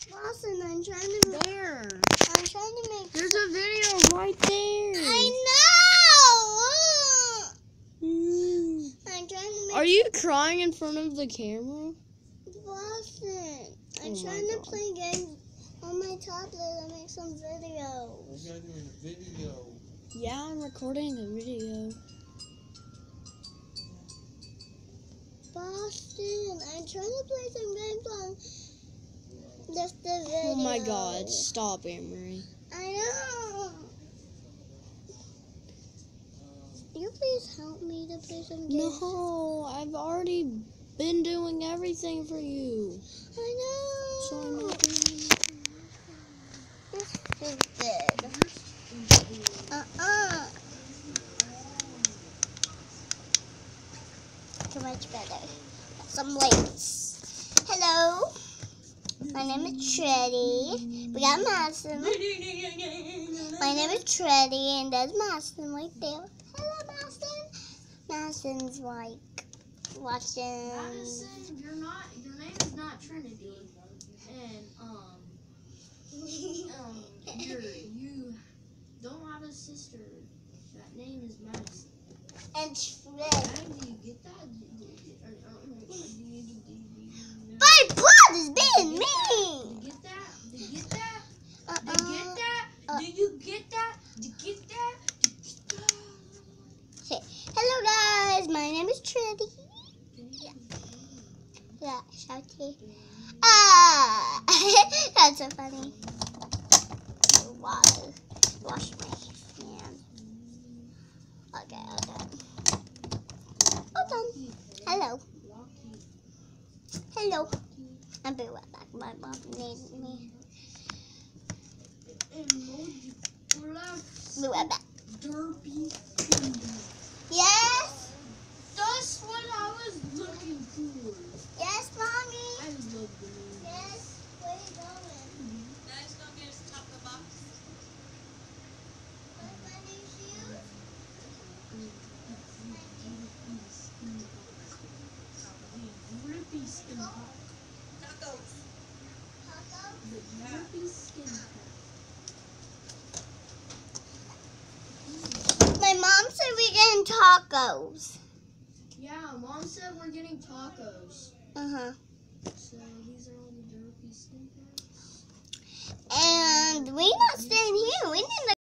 Lawson, I'm trying to make. There. I'm trying to make. There's a video right there. I know. I'm trying to make. Are you crying in front of the camera? Lawson, I'm Oh my trying to God. play games on my tablet and make some videos. You guys doing a video. Yeah, I'm recording a video. Boston, I'm trying to play some games on just the video. Oh my God! Stop, Anne-Marie. I know. Will you please help me to play some games? No, I've already been doing everything for you. I know. So I'm not doing anything. You're stupid. Too much better. Some lights. Hello. My name is Treddy. We got Madison. My name is Treddy, and there's Madison right there. Hello, Madison. Madison's like watching. Madison, your name is not Trinity, and you don't have a sister. That name is Madison. And Treddy. Do you get that? My blood is being mean. Do you get that? Do you get that? Do you get Uh-uh. that? Do you get that? Do you get that? Okay. Hello, guys. My name is Trinity. Yeah, shouty. Ah, that's so funny. Water. Wash my hands. Okay. Done. Hello. Hello. I'll be right back. My mom needs me. Be right back. Yes? That's what I was looking for. Yes, Mommy? I love the name. Yes? Where are you going? Let's go get us a chocolate box. What's my new shoes? Drippy skin pack. Tacos. Taco? The drippy skin pack. My mom said we're getting tacos. Yeah, Mom said we're getting tacos. Uh-huh. So these are all the drippy skin packs. And we're not staying here. We need to